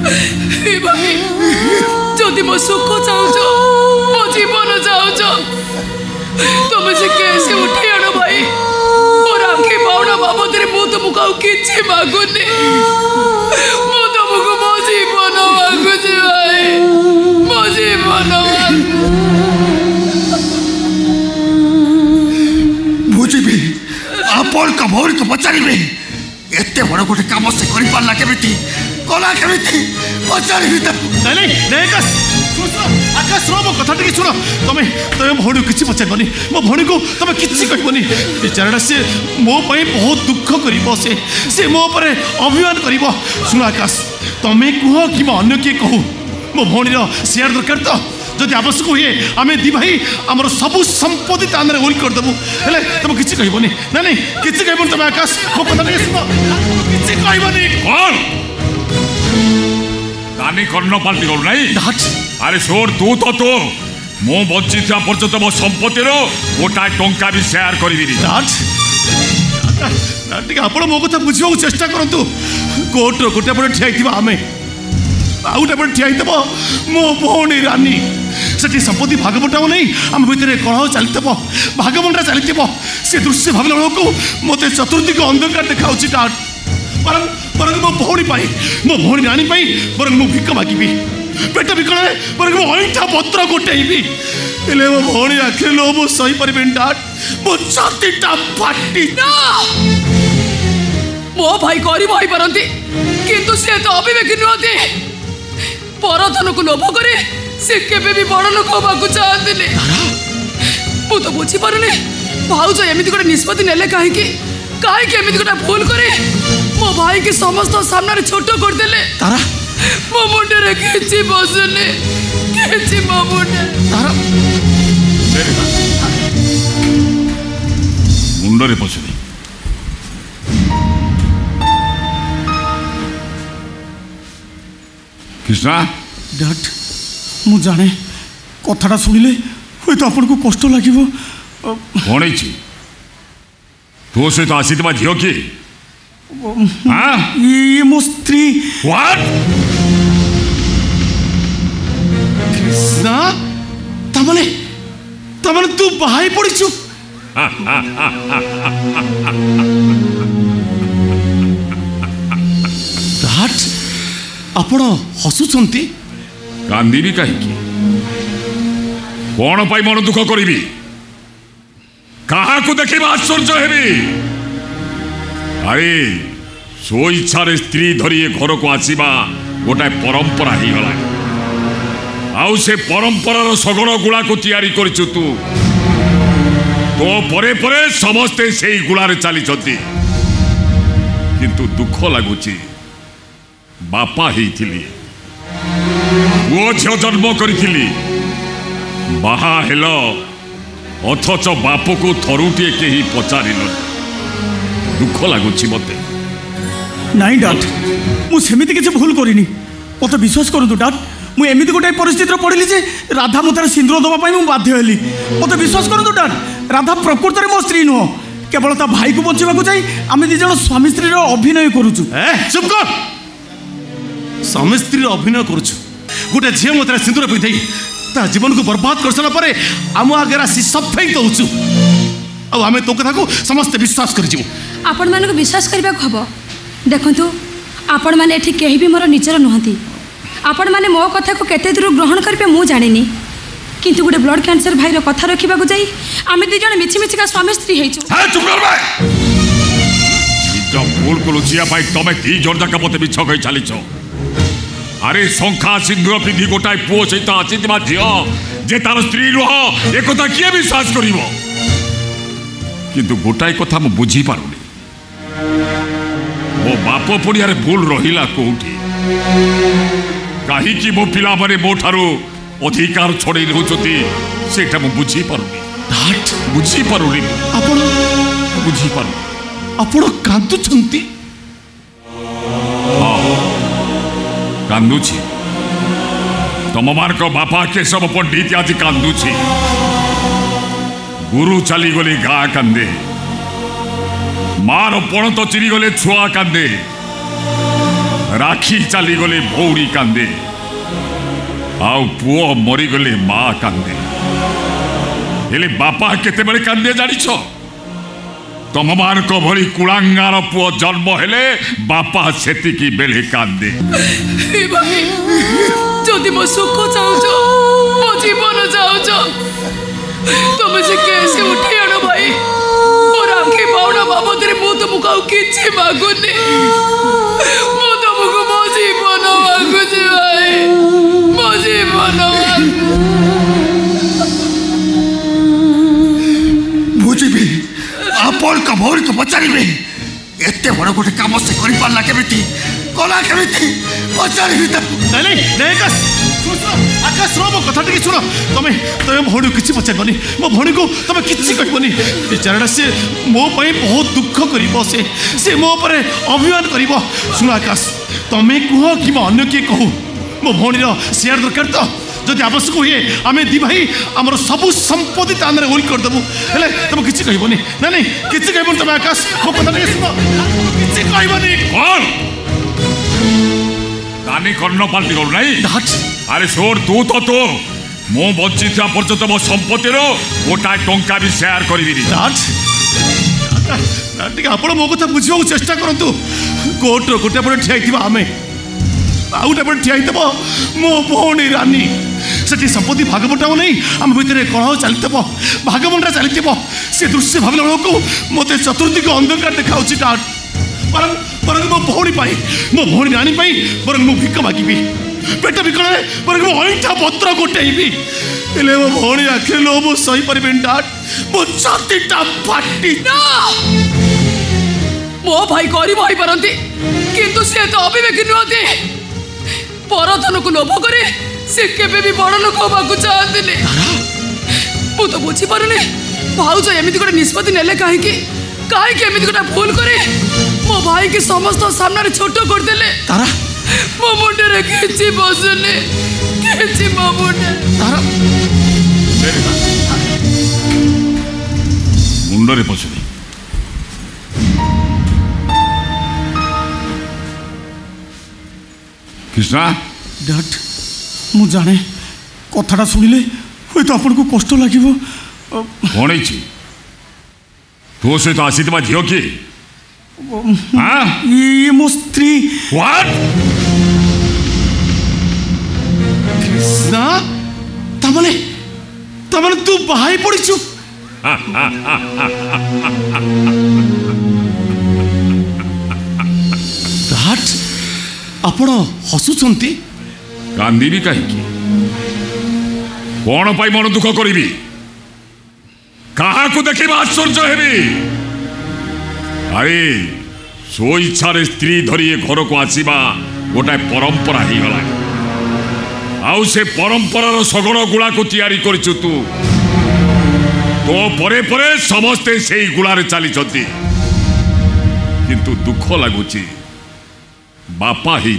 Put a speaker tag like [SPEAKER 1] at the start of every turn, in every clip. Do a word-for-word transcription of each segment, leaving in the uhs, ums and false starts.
[SPEAKER 1] भाई जदि मो सुख चाहूच मो जीवन चाहूच तुम से कैसे उठे आण भाई मोर आखि पाउना बाबद मु तुमको आउ किछि मागुनी मु तुमको मो जीवन मागुछि भाई मो जीवन
[SPEAKER 2] बुझी आपण का भौरी को पचारि एते बड़ गोटे काम से कर पारला केमिति कला केमिति पचारि नहीं नहीं आकाश आकाश रो मो कथा टिके सुन तमे तमे भौरी किछि पचारबनी मो भौरी को तमे किछि कहबनी बेचाराटा से मो पई बहुत दुख करिवो से से मो परे अभिमान करिवो सुन आकाश तमे कुह कि म अन्य के कहू मो भौरी रो शेयर दरकार तो जदि आवश्यक हुए आम दी भाई आमर सबू संपत्ति तांदे उल करदेबू हेले तुम किसी कहबनी ना नहीं किसी कहबनी तुम आकाश मो कथा नहीं सुनो किसी कहबनी
[SPEAKER 3] कौन कानी कर्ण पाल्टी करू नहीं अरे सोर तू तो तो मो बंची था पर्यंत मो संपत्ति रो गोटा टंका भी शेयर करिबिनी
[SPEAKER 2] टिके आपण मो कथा बुझिबा चेष्टा करंतु कोर्ट रो गोटे पटे ठियाइथिबा आमे आउटे पटे ठियाइथबो मो भौणी रानी सेठी संपत्ति भागबटा नहीं आम भितर कलह चलते भागबंटा चलते से दृश्य भाविला बेलू मत चतुर्दिक अंधकार देखा बरं बरं मो भौणी मो भौणी रानी बरं मु भिक मागि पेट विकल बरं मो अईठा पत्र गोटेबी हेले मो भौणी आखिरे लो मु सही पारि डाट मो छातीटा फाटी
[SPEAKER 1] मो भाई गरीब हो पारती किंतु से तो अविवेकी नुहति परधन को लोभ करे से केबे भी बड़ लोक होबाकू चाहते मु तो बुझी पारुनी भाउज एमती गोटे निष्पत्ति नेले कहीं कहीं एमती गोटे भूल करे मो भाई के समस्त सामने छोट करदेले मो मुंडे किछि बसुनी किछि मो मुंडे
[SPEAKER 3] मुंडरे बसुनी कृष्णा
[SPEAKER 2] डैड मु जाने कथाटा शुणिले हुए तो आपन को कष्ट लगे
[SPEAKER 3] कौन तो सहित आसी झील किए
[SPEAKER 2] ये मो स्त्री
[SPEAKER 3] व्हाट
[SPEAKER 2] कृष्णा तमने तमने तू बाहाई पड़ीचु डैड आपण हसुचंती
[SPEAKER 3] कांदी कहीं कौन पाई मन दुख करी क्या देखा आश्चर्य हेबी अरे सो इच्छा स्त्री धरी घर को आसवा गोटाए परंपरा हो गला आउ से परंपरार सगड़ गुला को तैयारी करिछु तू तो परे परे समस्ते से गुलारे चली किंतु दुख लगुची बापा ही थिली वो झियो जन्म करी बाहा हेल अथच बाप को थरुटे कहीं पचार दुख लगुच मत
[SPEAKER 2] नाई डाट मुझे किसी भूल करनी मत विश्वास करूँ डाट मुझे गोटे परिस्थिति पड़ी जे राधा मत सिंदूर दवाई मुझे बाध्य हेली मत विश्वास करूँ डाट राधा प्रकृत में मो स्त्री नुह केवल ता भाई को बचाक जाए आम दी जन स्वामी स्त्री अभिनय करुचु चुप कर स्वामी स्त्री अभिनय करुचु गोटे झील मत सिंदूर पिंधे ता जीवन को बर्बाद कर सारा पर आम आगे आसी सफाई दौचु आम तो कथा को समस्त विश्वास कर
[SPEAKER 4] आपण मानक विश्वास करबा को हबो देखंतु आपण माने एठी केही भी मोर निचर नहंती आपण माने मो कथा को केते दूर ग्रहण करबे मु जानिनी किंतु गोटे ब्लड कैंसर भाई रो कथा रखिबा को जाई आमे दि जण मिछि मिछि का स्वामी स्त्री हेचु
[SPEAKER 3] हे चुप कर बे जब भूल को लुचिया भाई तमे ती जोर जाका मते बिछ गई चलीछ अरे शंखा सिंदूर पिंधि गोटाए पुओ सहित आसीथिबा झियो जे तार स्त्री रुह ए कथा किए विश्वास करिवो किंतु गोटाए कथा मु बुझी पारुनी मो बाप पड़ियारे भूल रहिला कोठी कहीं कि मो पिला माने मो ठारू अधिकार छड़े रोचती सेटा मु बुझी पारुनी
[SPEAKER 2] डाट
[SPEAKER 3] बुझी पारुनी
[SPEAKER 2] आपण
[SPEAKER 3] बुझी पारु
[SPEAKER 2] आपण कांदुछंती
[SPEAKER 3] कांदुछि तम मार्क बापा केशव पंडित आज कांदुछि गुरु चली गले गा कांदे मार पण तो चिरी गले छुआ कांदे राखी चलीगले भौरी कांदे आउ पुओ मरीगले माँ कांदे हेले बापा केते बेले कांदे जानिछ तुम मान को भली कुलांगार पुओ जन्म हेले बापा सेतिकी बेले कांदे
[SPEAKER 1] ए भाई जदि मो सुख चाहूच मो जीवन चाहूच तुम से कैसे उठे आनो भाई और राखी पाउना बाबद रे मु तुमको आउ किछि मागुनी मु तुमको मो जीवन मागुछि भाई मो जीवन
[SPEAKER 2] बुझिबी आपण का भौरी को पचारिबे एते बड़ गोटे काम से करि पारला केमिति कला केमिति पचारिबी त
[SPEAKER 5] नहीं नहीं नहीं आकाश आकाश सुनो मो कथा टिके सुनो तमे तमे भौणी किछि पचारबनी मो भौणी को तमे किछि कहबनी बेचाराटा से मो पई बहुत दुख करिवो से से मो पर अभिमान करिवो सुनो आकाश तमे कुह कि म अन्य के कहू मो भौणी रो शेयर दरकार तो जदि आवश्यक हुए आमे दी भाई आमर सबु संपत्ति तांदरे होल कर देबु हेले तमे किछि कहबनी ना नहीं किछि कहबनी तमे आकाश मो कथा टिके सुनो किछि कहबनी
[SPEAKER 3] कौन कानी कर्ण पाल्टी करू नहीं अरे सोर तू तो तो मो बंची था पर्यंत मो संपत्ति रो गोटा टंका भी शेयर करिबिनी
[SPEAKER 5] टिके आपण मो कथा बुझियो चेष्टा करंतु कोर्ट रो गोटे पटे ठियाइथिबा आमे आउटा पटे ठियाइतबो मो भौणी रानी सेठी संपत्ति भागबंटा नहीं आम भितर कलह चलतबो भागबंटा चलतबो से दृश्य भाबला लोक मते चतुर्दिक अंधकार देखाउची डाट परम परम मो भौणी पाई मो भौणी रानी पाई परम मो भिक मागिबी पेट बिकले परम मो अइठा पत्र गोटेइबी एले मो भौणी आखे लो मो सही परिबेन डाट मो छातीटा फाटी
[SPEAKER 1] ना मो भाई करी भाई परंती किंतु से तो अविवेकी नुहति परधन को लोभ करे से केबे भी बड़ लोक होबाकू चाहतिले मु तो बुझी पारुनी भाउज एमिति गोटे निष्पत्ति नेले काहेकि काहेकि एमिति गोटे भूल करे मो भाई के समस्त सामने रे छोटो कर देले
[SPEAKER 5] तारा
[SPEAKER 1] मो मुंडे रे किछि बसने किछि मो मुंडे
[SPEAKER 5] तारा
[SPEAKER 3] मुंडरे बसने कृष्णा
[SPEAKER 5] डैड मु जाने कथाटा सुनिले हुए तो आपन को कष्ट लागिवो
[SPEAKER 3] कौन है तो से तो आसी तुम झील किए हाँ
[SPEAKER 5] ये मो स्त्री
[SPEAKER 3] व्हाट
[SPEAKER 5] कृष्णा तमने तमने तू बाहाई पड़ीछु डैड आपण हसुचंती
[SPEAKER 3] कांदी कहीं कौन पाई मन दुख करी क्या देखा आश्चर्य हेबी अरे सो इच्छा स्त्री धरी घर को आसवा गोटाए परंपरा हो गला आउ से परंपरार सगड़ गुला को तैयारी करिछु तू तो परे परे समस्ते से गुलारे चली किंतु दुख लगुची बापा ही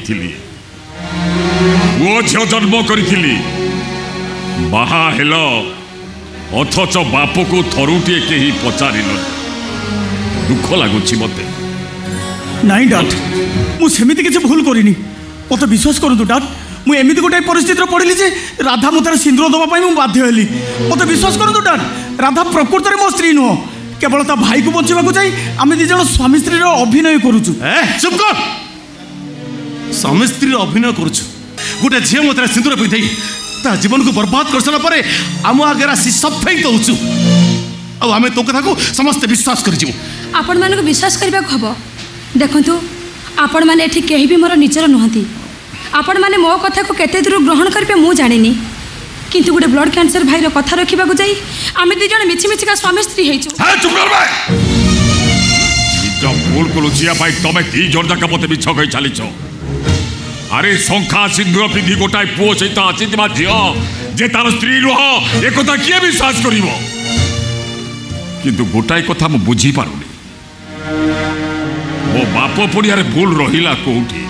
[SPEAKER 3] पुओ झील जन्म करी बाहा हेल अथच बाप को थरुटे कहीं पचार दुख लगुच मत
[SPEAKER 5] नाई डाट मुझे किसी भूल करनी मत विश्वास करूँ डाट मुझे गोटे परिस्थिति पड़ी जे राधा मुझे सिंदूर दवाई मुझे बाध्य हेली मत विश्वास करूँ डाट राधा प्रकृत में मो स्त्री नुह केवल ता भाई को बचाक जाए आम दिज स्वामी स्त्री अभिनय करुचु चुप कर स्वामी स्त्री अभिनय करुचु गोटे झील मत सिंदूर पिंधे ता जीवन को बर्बाद कर सारा आम आगे आसी सफाई दौचु आम तो कथा को समस्त विश्वास कर
[SPEAKER 4] आपण मानक विश्वास करबा हबो देखंतु आपण माने एठी केही भी मोर निचर नहंती आपण माने मो कथा को केते दूर ग्रहण करबे मु जानिनी किंतु गोटे ब्लड कैंसर भाई रो कथा रखिबा को जाई आमे दि जण मिछि मिछि का स्वामी स्त्री हेचु
[SPEAKER 3] हां चुप कर बे इतो भूल को लुचिया भाई तमे दी जण जाका मते बिछ गई चलीछो अरे शंखा सिंदूर पिंधि गोटाए पुओ सहित आसीथिबा झियो जे तार स्त्री रुह ए कथा किए विश्वास करिवो किंतु गोटाए कथा मु बुझी पारुनी मो बाप पड़ियारे भूल रहिला कोठी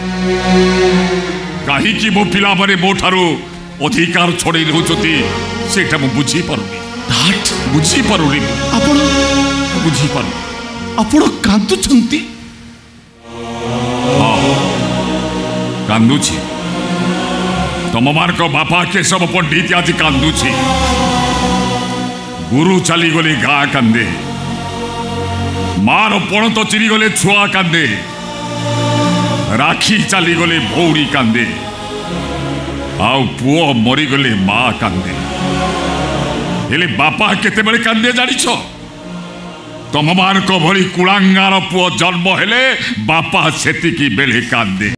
[SPEAKER 3] कहीं मो पिला माने मो ठारू अधिकार छड़े रहउछती सेटा मु बुझी पारुनी
[SPEAKER 5] डाट
[SPEAKER 3] बुझी पारुनी
[SPEAKER 5] आपण
[SPEAKER 3] बुझी पारु
[SPEAKER 5] आपण कांतु छंती
[SPEAKER 3] कांदुची तुम मान बापा केशव पंडित आज कांदुची गुरु चली गले गाँ कांदे मार पण तो चिरी गले छुआ कांदे राखी चली गले भौरी कांदे आउ पुओ मरीगले माँ कांदे हेले बापा केते बड़े कांदे जानिछ तुम मान भली कुलांगार पुओ जन्म हेले बापा सेतिकी बेले कांदे।